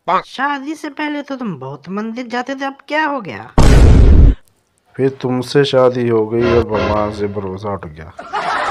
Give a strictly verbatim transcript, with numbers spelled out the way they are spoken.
शादी से पहले तो तुम बहुत मंदिर जाते थे, अब क्या हो गया? फिर तुमसे शादी हो गई और भगवान से भरोसा उठ गया।